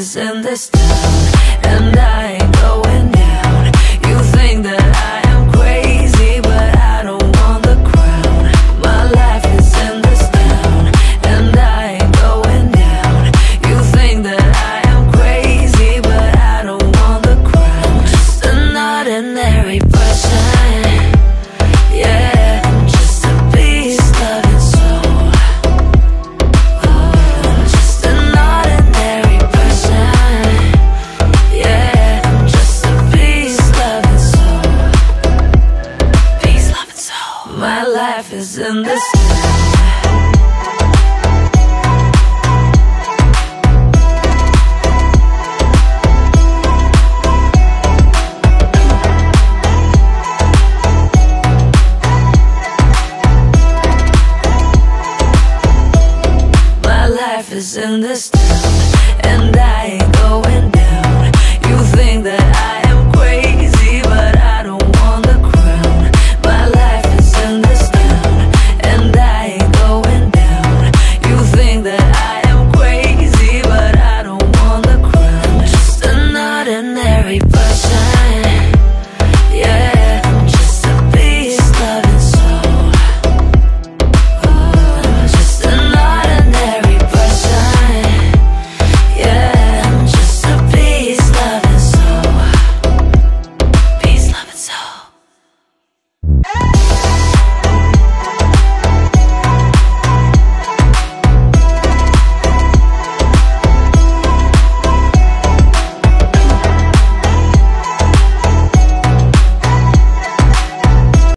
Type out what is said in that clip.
is in this town, and I ain't going down. You think that I am crazy, but I don't want the crown. My life is in this town, and I ain't going down. You think that I am crazy, but I don't want the crown. Just an ordinary person, yeah, I'm just a beast loving soul. I'm just an ordinary person, yeah, I'm just a beast loving soul. Peace, loving soul. My life is in this town. My life is in this town, and I ain't